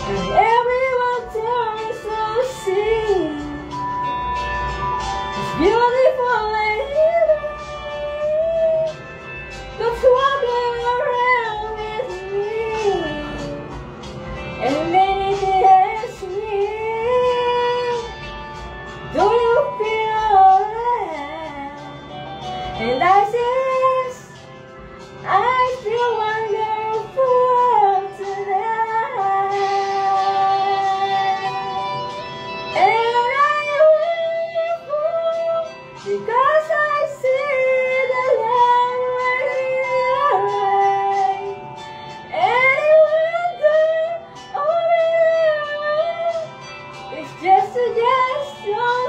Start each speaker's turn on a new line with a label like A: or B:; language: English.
A: and everyone turns to see this beautiful lady that's walking around with me, and then it asks me, do you feel alright? And I says, I feel wonderful tonight, and I'm wonderful because I see the light right here, and wonder, oh, it's just a gesture.